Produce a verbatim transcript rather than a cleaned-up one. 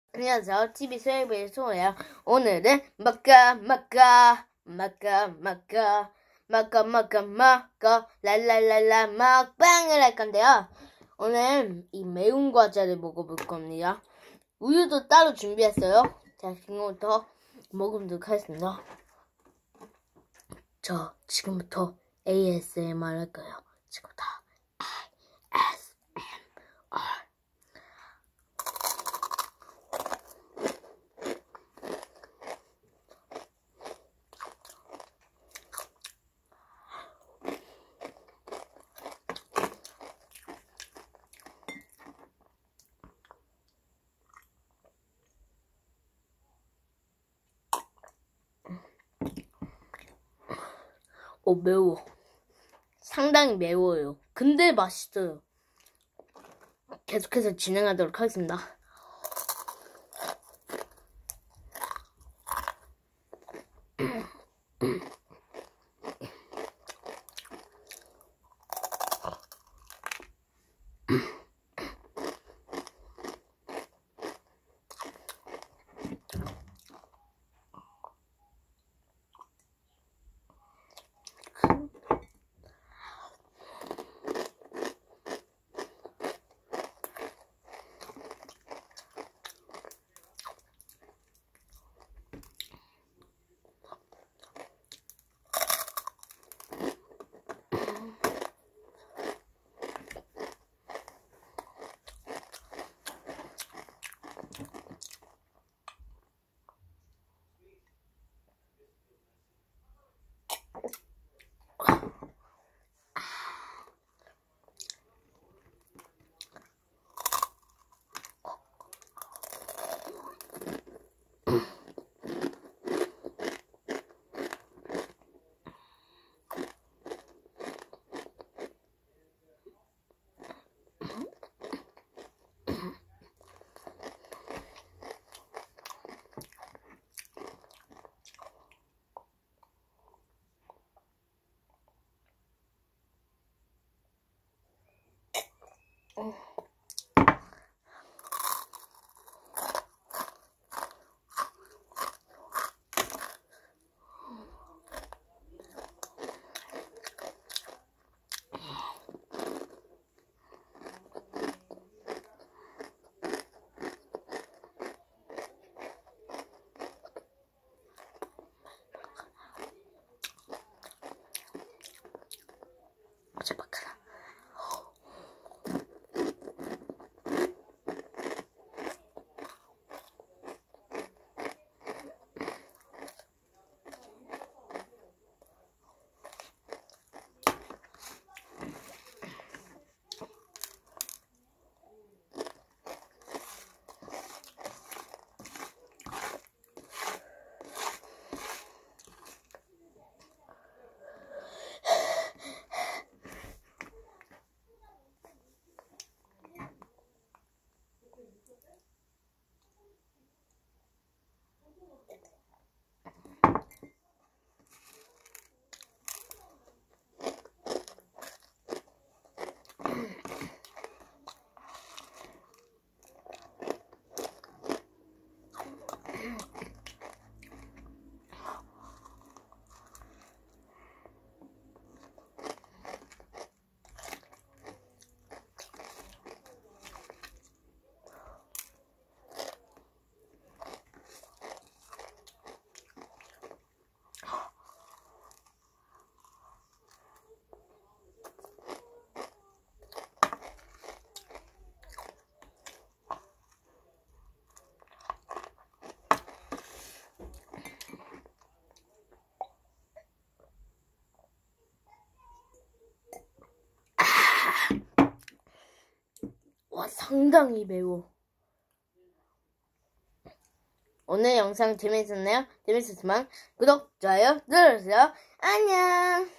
안녕하세요. 티비 수혜부의 소예요. 오늘은 마까 마까 마까 마까 마까 마까 마까 랄랄랄라 먹방을 할 건데요. 오늘 이 매운 과자를 먹어볼 겁니다. 우유도 따로 준비했어요. 자, 지금부터 먹어보도록 하겠습니다. 저 지금부터 에이에스엠알 할 거예요. 지금부터 에이에스엠알. 어, 매워. 상당히 매워요. 근데 맛있어요. 계속해서 진행하도록 하겠습니다. 어제바카라. 와, 상당히 매워. 오늘 영상 재밌었나요? 재밌었으면 구독, 좋아요 눌러주세요. 안녕.